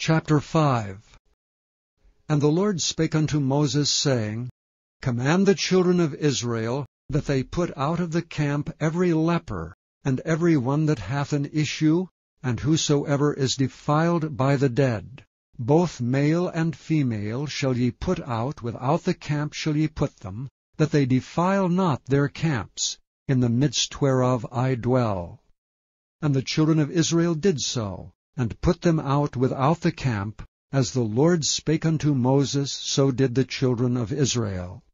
Chapter 5. And the Lord spake unto Moses, saying, Command the children of Israel that they put out of the camp every leper, and every one that hath an issue, and whosoever is defiled by the dead. Both male and female shall ye put out, without the camp shall ye put them, that they defile not their camps, in the midst whereof I dwell. And the children of Israel did so, and put them out without the camp, as the Lord spake unto Moses, so did the children of Israel.